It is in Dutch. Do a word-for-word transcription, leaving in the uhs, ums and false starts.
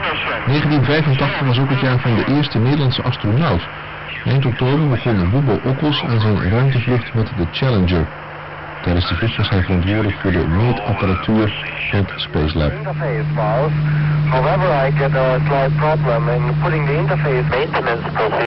negentien vijfentachtig was ook het jaar van de eerste Nederlandse astronaut. Eind oktober begon Boebo Okkels aan zijn ruimtevlucht met de Challenger. Tijdens de vlucht was hij verantwoordelijk voor de meetapparatuur van het Space Lab. However, I get a slight problem in putting the interface maintenance